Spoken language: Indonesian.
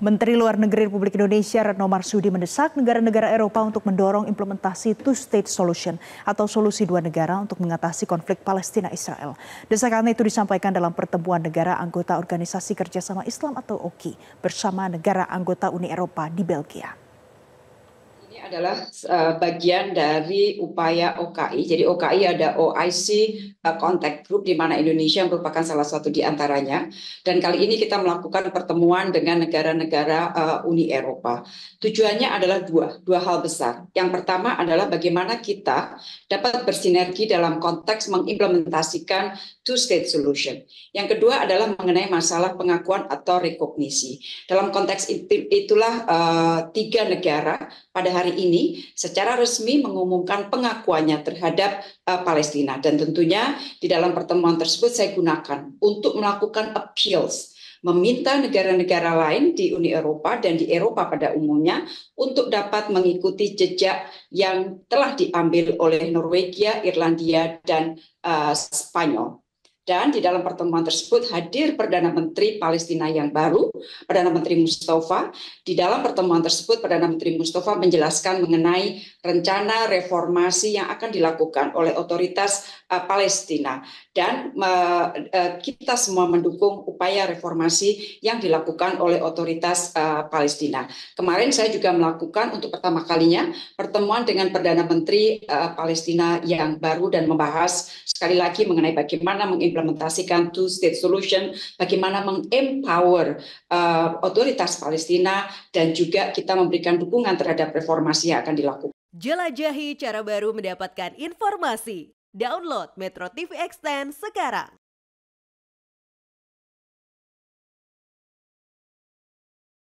Menteri Luar Negeri Republik Indonesia Retno Marsudi mendesak negara-negara Eropa untuk mendorong implementasi two-state solution atau solusi dua negara untuk mengatasi konflik Palestina-Israel. Desakan itu disampaikan dalam pertemuan negara anggota Organisasi Kerjasama Islam atau OKI bersama negara anggota Uni Eropa di Belgia. Ini adalah bagian dari upaya OKI. Jadi OKI ada OIC Contact Group di mana Indonesia merupakan salah satu di antaranya. Dan kali ini kita melakukan pertemuan dengan negara-negara Uni Eropa. Tujuannya adalah dua hal besar. Yang pertama adalah bagaimana kita dapat bersinergi dalam konteks mengimplementasikan two-state solution. Yang kedua adalah mengenai masalah pengakuan atau rekognisi. Dalam konteks itulah tiga negara pada hari ini secara resmi mengumumkan pengakuannya terhadap Palestina, dan tentunya di dalam pertemuan tersebut saya gunakan untuk melakukan appeals, meminta negara-negara lain di Uni Eropa dan di Eropa pada umumnya untuk dapat mengikuti jejak yang telah diambil oleh Norwegia, Irlandia, dan Spanyol. Dan di dalam pertemuan tersebut hadir Perdana Menteri Palestina yang baru, Perdana Menteri Mustafa. Di dalam pertemuan tersebut Perdana Menteri Mustafa menjelaskan mengenai rencana reformasi yang akan dilakukan oleh otoritas Palestina. Dan kita semua mendukung upaya reformasi yang dilakukan oleh otoritas Palestina. Kemarin saya juga melakukan untuk pertama kalinya pertemuan dengan Perdana Menteri Palestina yang baru dan membahas sekali lagi mengenai bagaimana mengimplementasikan two-state solution, bagaimana mengempower otoritas Palestina, dan juga kita memberikan dukungan terhadap reformasi yang akan dilakukan. Jelajahi cara baru mendapatkan informasi. Download Metro TV Extend sekarang.